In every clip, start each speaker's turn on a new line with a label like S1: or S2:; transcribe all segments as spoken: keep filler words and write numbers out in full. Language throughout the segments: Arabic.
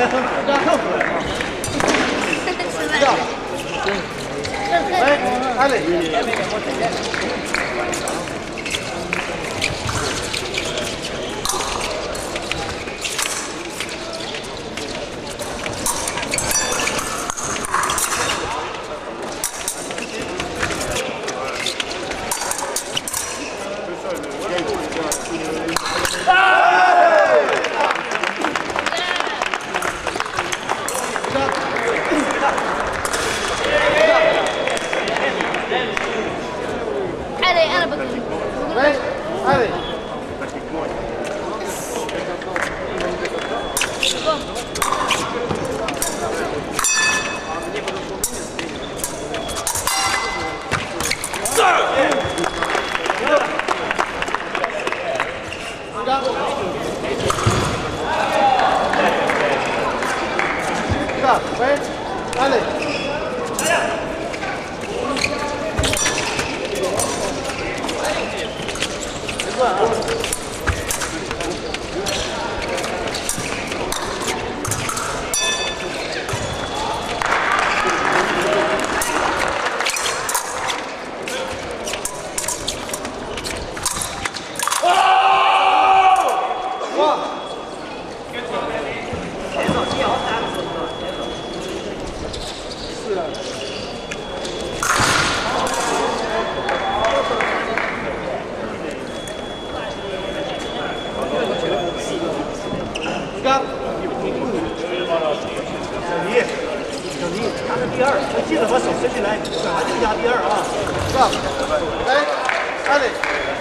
S1: 来很可爱，很可爱啊！哎，阿磊。喂，阿磊。别乱啊！第二，记得把手伸进来，还是压第二啊！上，来，阿磊。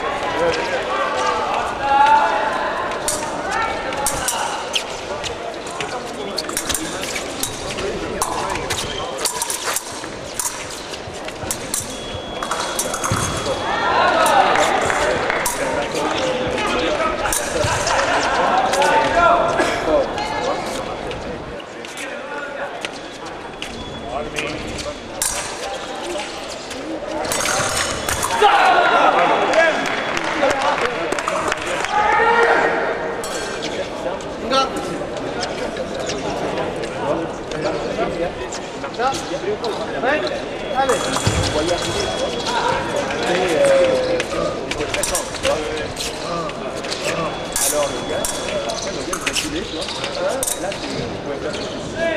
S1: 来，阿磊。Alors le gars, après le gars il s'est filé, tu vois. Là tu pouvais faire tout.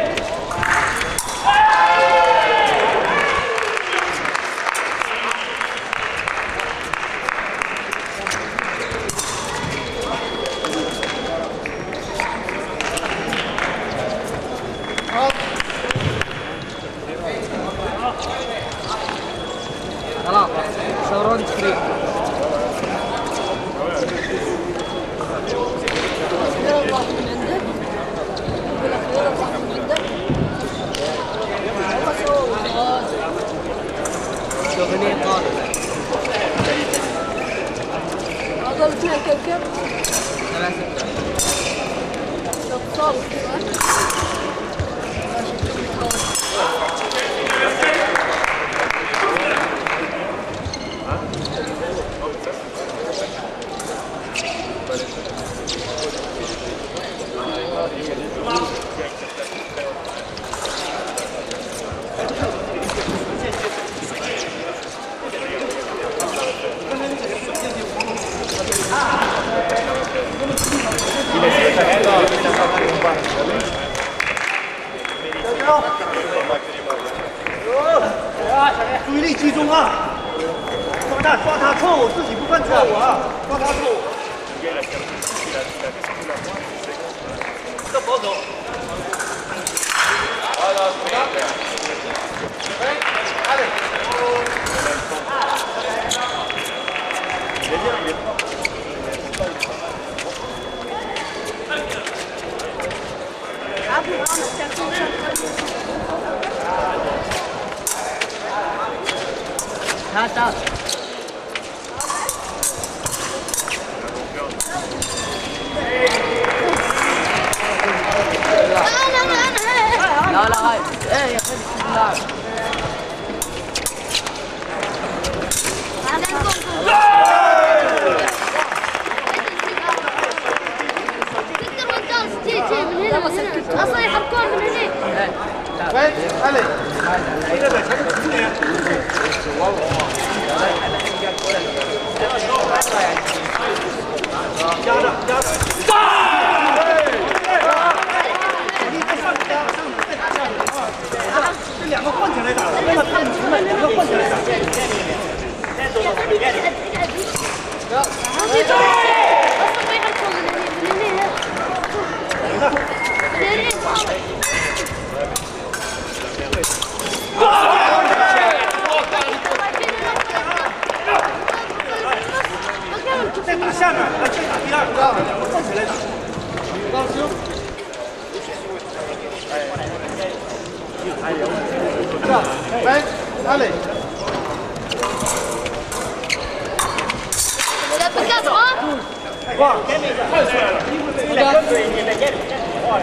S2: خلاص صورون تفريق شغلين طالب
S3: هذول فيها كم كم؟
S2: ثلاثة
S3: اتصال
S1: 注意力集中啊！抓他，抓他错误，自己不犯错误啊！抓他错误。这保守。好的，哎，阿磊。别这样，别。阿不，阿们下空上。
S2: 他到。لا لا هاي ايه يا اخي بسم الله
S3: تقدر وانت تجي من هنا والله سكت اصلا يحركون من هني
S4: وين علي
S1: 这两个混起来打，那个太不行了，两个混起来打。
S3: اصلا ما يحركون من هني من هني من هني
S1: 再打下面，来再打第二个，两个混起来打。
S4: 放心。喂，哪里？
S1: 哇，太帅了！两个嘴你们见不见？哇！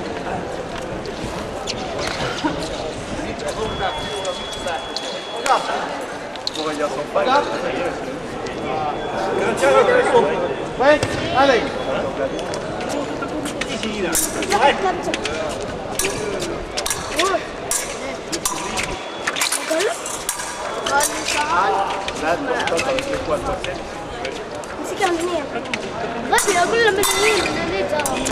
S4: 喂，哪里？
S1: 一起一点，来。
S3: مسكها من هنا غبي اقول له من اليمين من اليمين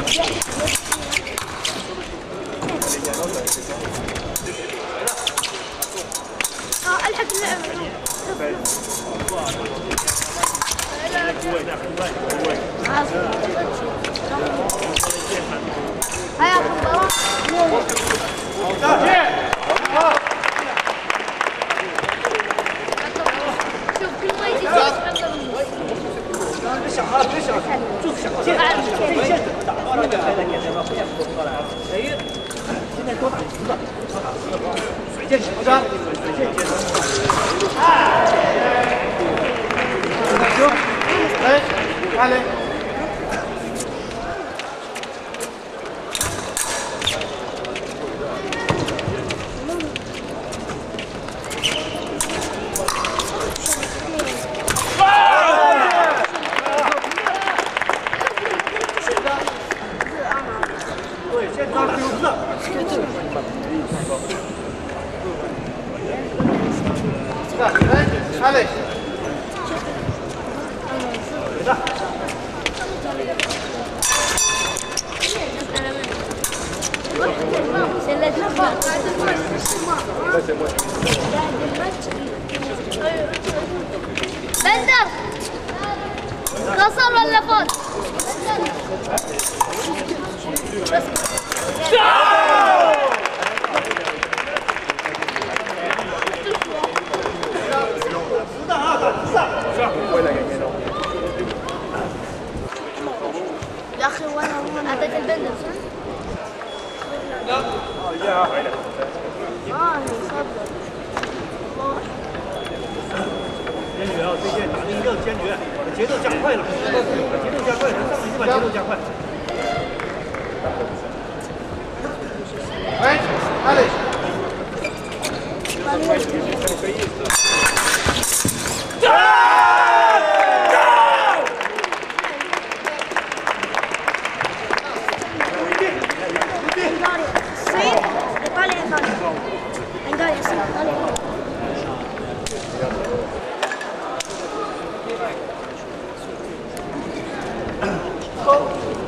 S3: اه الحق اللعبه هيا خبرات شوف كل ما يجي
S1: 别想啊，别想，就是想见，这一线怎么打？那个来来给他们不想过来。谁？现在多打十个，多打十个，水箭球杆，水箭接球。
S4: 哎，哪里？ عليك
S3: بندر قصر ولا فوت؟ يا اخي وانا اعطيت البندر صح؟ لا اه صبر
S1: 坚决啊！最近打的一定要坚决，把节奏加快了，把节奏加快，上来就把节奏加快。
S4: 喂，哪里？
S1: 高。